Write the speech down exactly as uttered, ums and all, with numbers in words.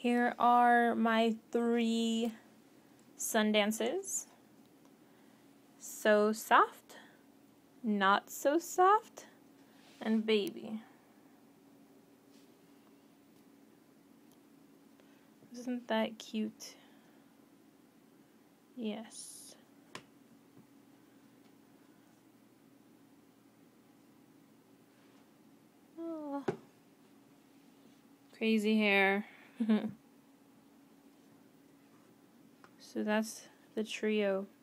Here are my three Sundances. So soft, not so soft, and baby. Isn't that cute? Yes. Oh. Crazy hair. So that's the trio.